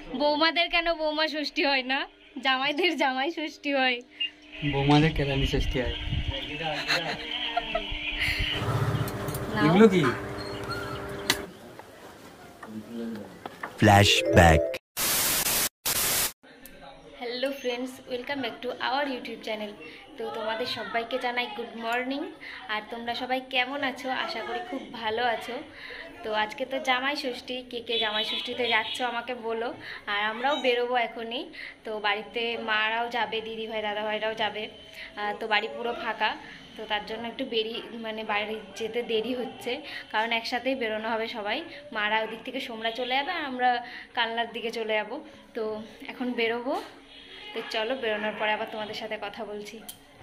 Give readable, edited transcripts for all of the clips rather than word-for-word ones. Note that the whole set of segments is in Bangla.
বৌমাদের কেন বৌমা ষষ্ঠী হয় না? জামাইদের জামাই ষষ্ঠী হয়। বৌমাদের কেরানি ষষ্ঠী হয়। এগুলো কি? Flashback. Hello friends, welcome back to our YouTube channel. তো তোমাদের সবাইকে জানাই গুড মর্নিং। আর তোমরা সবাই কেমন আছো? আশা করি খুব ভালো আছো। তো আজকে তো জামাই ষষ্ঠী, কে কে জামাই ষষ্ঠীতে যাচ্ছ আমাকে বলো। আর আমরাও বেরোবো এখনই। তো বাড়িতে মারাও যাবে, দিদিভাই দাদাভাইরাও যাবে। তো বাড়ি পুরো ফাঁকা। তো তার জন্য একটু বাড়ি যেতে দেরি হচ্ছে, কারণ একসাথেই বেরোনো হবে সবাই। মারা ওদিক থেকে সোমরা চলে যাবে আর আমরা কালনার দিকে চলে যাব। তো এখন বেরোবো। তো চলো, বেরোনোর পরে আবার তোমাদের সাথে কথা বলছি।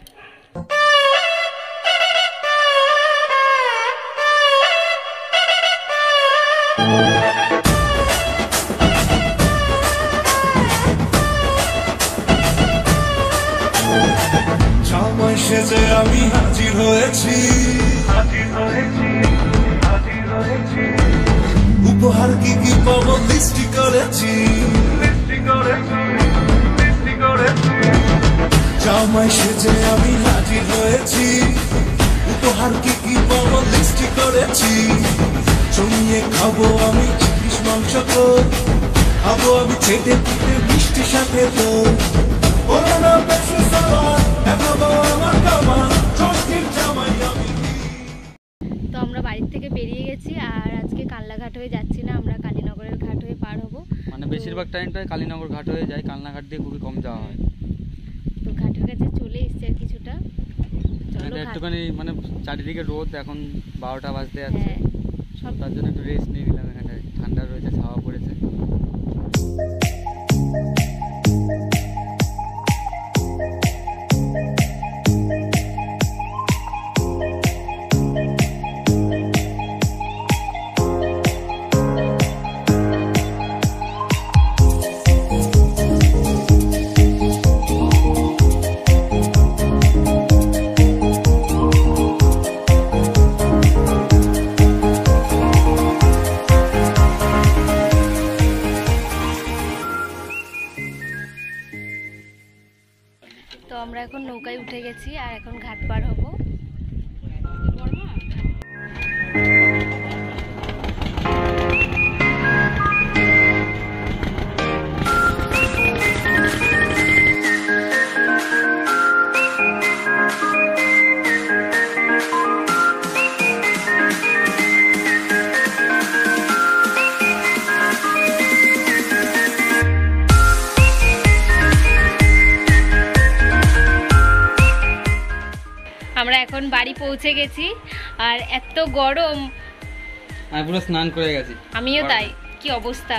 জামাই সেজে আমি হাজির হয়েছি, উপহার কি কি পাবো লিস্টি করেছি। জামাই সেজে আমি হাজির হয়েছি, উপহার কি কি পাবো লিস্টি করেছি। জমিয়ে খাবো আমি চিংড়িশ মাংস, খাবো আমি চেটে পিটে মিষ্টি সাথে তো। তো আমরা বাড়ির থেকে বেরিয়ে গেছি, আর আজকে কালনাঘাট হয়ে যাচ্ছি না, আমরা কালীনগরের ঘাট হয়ে পার হবো। মানে বেশিরভাগ টাইমটাই কালীনগর ঘাট হয়ে যায়, কালনাঘাট দিয়ে খুবই কম যাওয়া হয়। তো ঘাটের কাছে চলে এসছি আর কিছুটা। একটুখানি মানে চারিদিকে রোদ, এখন 12টা বাজতে যাচ্ছে। সব তার জন্য একটু রেস্ট নিয়ে নিলাম এখানে। ঠান্ডা রয়েছে, ছাওয়া পড়েছে। তো আমরা এখন নৌকায় উঠে গেছি, আর এখন ঘাট পার হব। আমরা এখন বাড়ি পৌঁছে গেছি, আর এত গরম। আমি পুরো স্নান করে গেছি। আমিও তাই। কি অবস্থা!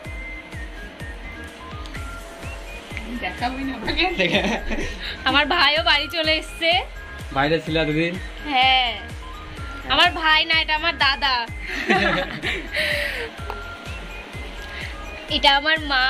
আমার ভাইও বাড়ি চলে এসছে। বাইরে ছিল দুদিন। হ্যাঁ, আমার ভাই না, এটা আমার দাদা। এটা আমার মা।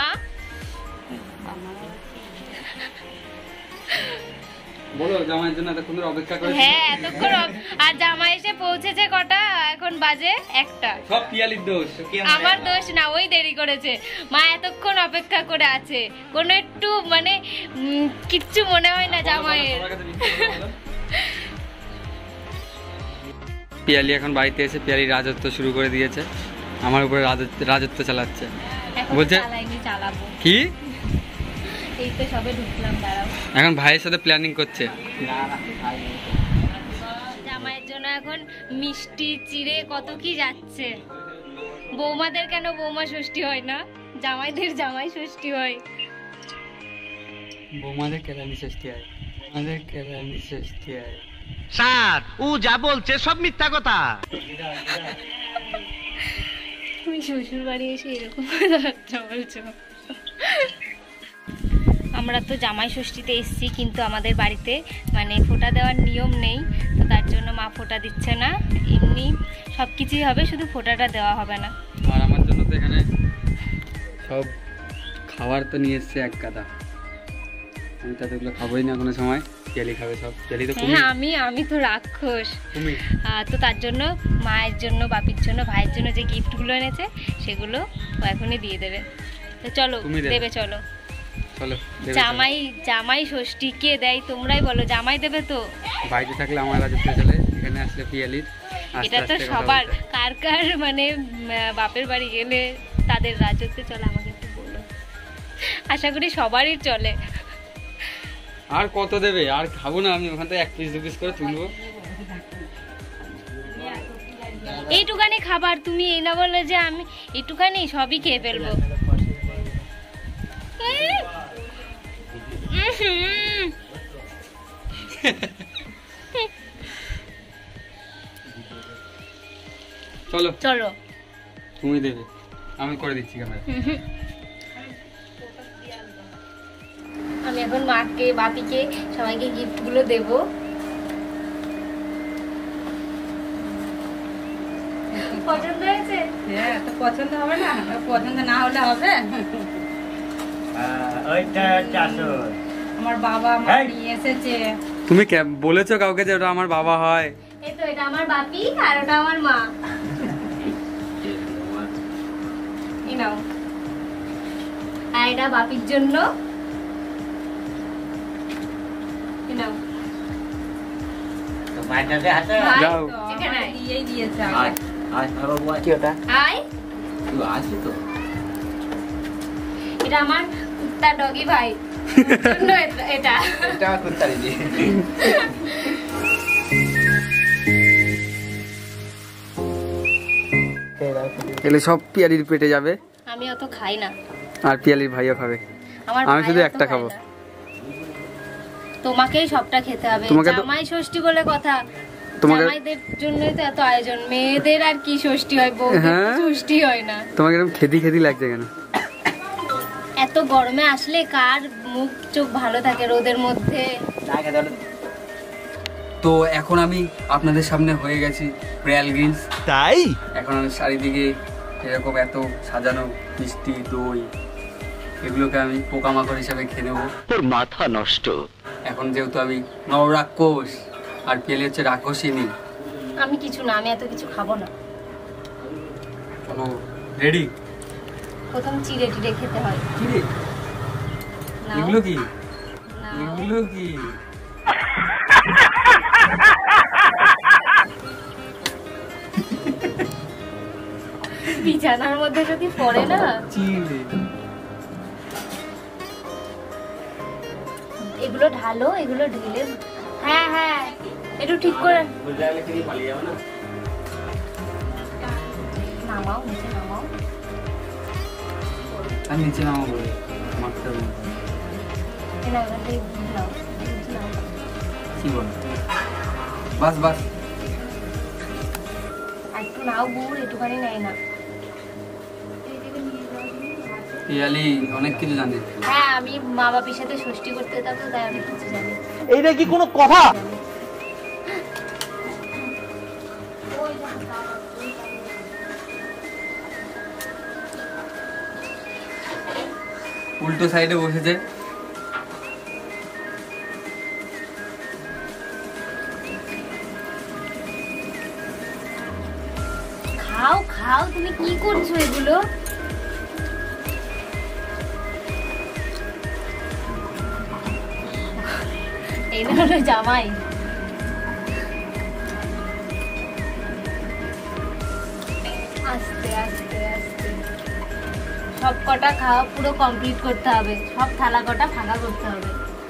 বলো, জামাইয়ের জন্য এতক্ষণ ধরে অপেক্ষা করেছি। হ্যাঁ, এতক্ষণ। আর জামাই এসে পৌঁছেছে কটা? এখন বাজে 1টা। সব পিয়ালির দোষ, আমার দোষ না, ওই দেরি করেছে। মা এতক্ষণ অপেক্ষা করে আছে, কোনো একটু মানে কিচ্ছু মনে হয় না জামাইয়ের। পিয়ালি এখন বাড়িতে এসে পিয়ালি রাজত্ব শুরু করে দিয়েছে, আমার উপরে রাজত্ব চালাচ্ছে। বলছে চালাবো কি? এই তো সবে ঢুকলাম, দাঁড়াও। এখন ভাইয়ের সাথে প্ল্যানিং করছে। জামাইয়ের জন্য এখন মিষ্টি চিড়ে কত কি যাচ্ছে। বৌমাদের কেন বৌমা ষষ্ঠী হয় না? জামাইদের জামাই ষষ্ঠী হয়। বৌমাদের কেরানি ষষ্ঠী হয়, আমাদের কেরানি ষষ্ঠী হয়। স্যার, ও যা বলছে সব মিথ্যা কথা। তুমি শ্বশুর বাড়ি এসে এরকম বলছো। আমরা তো জামাই ষষ্ঠীতে এসেছি, কিন্তু আমাদের বাড়িতে মানে ফোঁটা দেওয়ার নিয়ম নেই। তো তার জন্য মা ফোঁটা দিচ্ছে না, এমনি সব কিছুই হবে, শুধু ফোঁটাটা দেওয়া হবে না। আর আমার জন্য তো এখানে সব খাবার তো নিয়ে এসছে এক গাদা। আমি তো এগুলো খাবোই না কোনো সময়। পিয়ালি খাবে সব। পিয়ালি তো হ্যাঁ, আমি তো রাক্ষস। তো তার জন্য মায়ের জন্য, বাপির জন্য, ভাইয়ের জন্য যে গিফটগুলো এনেছে সেগুলো ও এখনই দিয়ে দেবে। তো চলো তুমি দেবে। দেবে, চলো। চলো দেবে, চলো। জামাই জামাই ষষ্ঠী কে দেয় তোমরাই বলো, জামাই দেবে তো? বাড়িতে থাকলে আমার রাজত্ব চলে, এখানে আসলে পিয়ালির আস্তে এটা তো আস্তে কথা সবার, বলতে। কার কার মানে বাপের বাড়ি গেলে তাদের রাজত্বে চলে, আমাকে একটু বলো। আশা করি সবারই চলে। আর কত দেবে? আর খাবো না আমি, ওখান থেকে 1 পিস 2 পিস করে তুলবো। এইটুখানি খাবার, তুমি এই না বললে যে আমি এইটুখানি সবই খেয়ে ফেলবো। চলো চলো। তুমি দেবে, আমি করে দিচ্ছি ক্যামেরা। আমি এখন মাকে, বাপিকে, সবাইকে গিফট গুলো দেবো। পছন্দ হয়েছে? হ্যাঁ, তো পছন্দ হবে না? পছন্দ না হলে হবে? আমার বাবা আমার নিয়ে এসেছে। তুমি বলেছো কাউকে যে ওটা আমার বাবা হয়? এই তো, এটা আমার বাপি আর ওটা আমার মা। এই নাও। আর এটা বাপির জন্য। এই নাও। ভাই, যাও। তো এখানে আমার আয়। দিয়েই দিয়েছে আয়। এটা আমার কুত্তা ডগি ভাই। ওর জন্য এটা। এলে সব পিয়ালির পেটে যাবে, আমি অত খাই না। আর পিয়ালির ভাইও খাবে। আমার আমি ভাই শুধু অত একটা খায় খাবো। না। তোমাকেই সবটা খেতে হবে। তোমাকে তো- জামাই ষষ্ঠী বলে কথা। তোমাকে- জামাইদের জন্যই তো এত আয়োজন। মেয়েদের আর কি ষষ্ঠী হয়, বউদের হ্যাঁ। তো ষষ্ঠী হয় না। তোমাকে এরকম খেদি খেদি লাগছে কেন? এত গরমে আসলে কার মুখ চোখ ভালো থাকে রোদের মধ্যে? তো এখন আমি আপনাদের সামনে হয়ে গেছি রিয়াল গ্রিনস। তাই এখন আমি চারিদিকে এরকম এত সাজানো মিষ্টি দই, এগুলোকে আমি পোকামাকড় হিসাবে খেয়ে নেবো। তোর মাথা নষ্ট। এখন যেহেতু আমি নবরাক্ষস আর পেলে হচ্ছে রাক্ষসিনী। আমি কিছু না, আমি এত কিছু খাবো না। চলো রেডি। প্রথম চিড়ে টিড়ে খেতে হয়। কি রে নাও, এগুলো কি? নাও। এগুলো কি? বিছানার মধ্যে যদি পড়ে না। চিড়ে। এগুলো ঢালো, এগুলো ঢেলে। হ্যাঁ হ্যাঁ, একটু ঠিক করে নামাও, নিচে নামাও। আর নিচে নামা বলে মারতে হবে। এই নাও, এখান থেকে দুধ নাও, দুধ নাও। কি বল? বাস বাস। আর একটু নাও গুড়, একটুখানি নেয় না। পিয়ালি অনেক কিছু জানে। হ্যাঁ, আমি মা বাপির সাথে ষষ্ঠী করতে যেতাম তো, তাই অনেক কিছু জানি। এইটা কি কোনো কথা? উল্টো সাইডে বসেছে। খাও খাও, তুমি কি করছো এগুলো? এই না হলো জামাই। আস্তে আস্তে আস্তে সব কটা খাওয়া পুরো কমপ্লিট করতে হবে, সব থালা কটা ফাঁকা করতে হবে।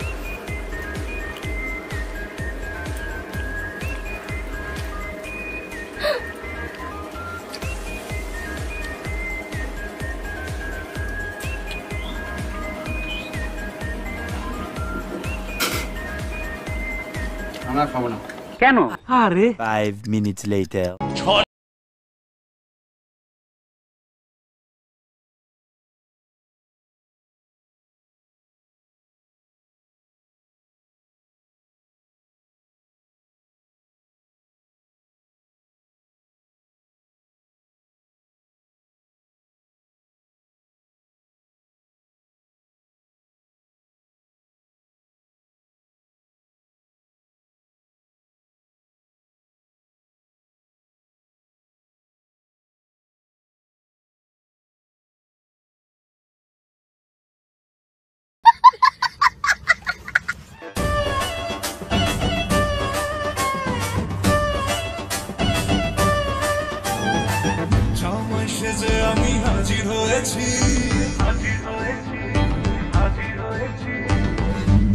আমরা খাবো না। কেন? আরে 5 minutes later.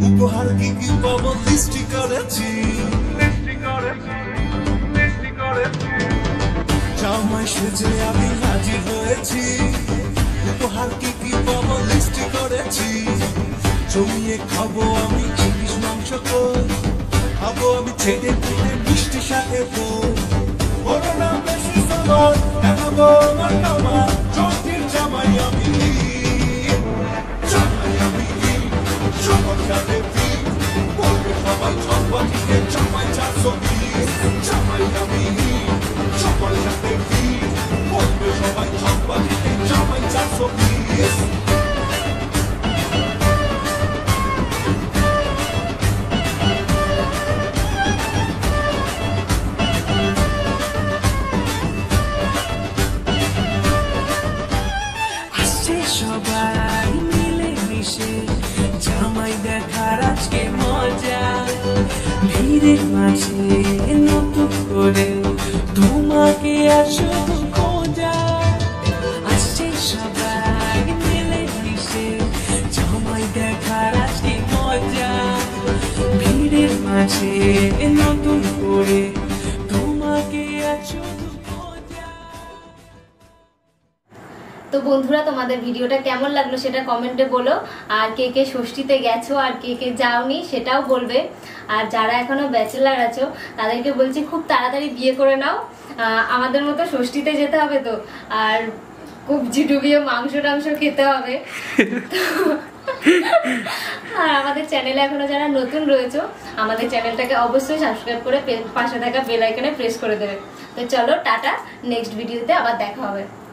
উপহার কি কি পাবো লিস্টি করেছি জামাই সেজে আমি হাজির হয়েছি উপহার কি কি পাবো লিস্টি করেছি জমিয়ে খাবো আমি ইলিশ মাংস খাবো আমি ছেড়ে দিলে মিষ্টি সাথে বড় না বেশি সবার দেখাবো আমার কামার চোখের জামাই আমি সকল সাথে বলবে সবাই ছটপটিতে জামাই 420 জামাই আমি সকল সাথে বলবে সবাই ছটপটিতে জামাই 420 সবাই মিলে মিশে জামাই দেখার আজকে মজা ভিড়ের মাঝে নতুন করে তোমাকে আসো খোঁজা আসছে সবাই মিলে মিশে জামাই দেখার আজকে মজা ভিড়ের মাঝে নতুন করে তোমাকে আসো। তো বন্ধুরা, তোমাদের ভিডিওটা কেমন লাগলো সেটা কমেন্টে বলো। আর কে কে ষষ্ঠীতে গেছো আর কে কে যাওনি সেটাও বলবে। আর যারা এখনো ব্যাচেলার আছো তাদেরকে বলছি খুব তাড়াতাড়ি বিয়ে করে নাও, আমাদের মতো ষষ্ঠীতে যেতে হবে তো, আর কবজি ডুবিয়ে মাংস টাংস খেতে হবে। আর আমাদের চ্যানেলে এখনো যারা নতুন রয়েছে আমাদের চ্যানেলটাকে অবশ্যই সাবস্ক্রাইব করে পাশে থাকা বেল আইকনে প্রেস করে দেবে। তো চলো টাটা, নেক্সট ভিডিওতে আবার দেখা হবে।